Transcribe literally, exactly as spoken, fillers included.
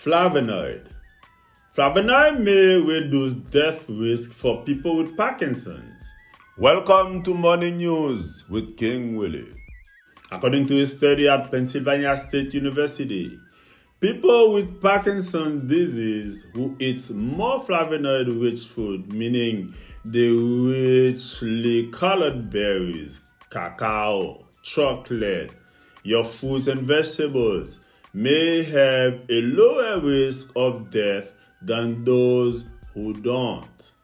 Flavonoid. Flavonoid may reduce death risk for people with Parkinson's. Welcome to Morning News with King Willie. According to a study at Pennsylvania State University, people with Parkinson's disease who eat more flavonoid-rich food, meaning the richly colored berries, cacao, chocolate, your fruits and vegetables, may have a lower risk of death than those who don't.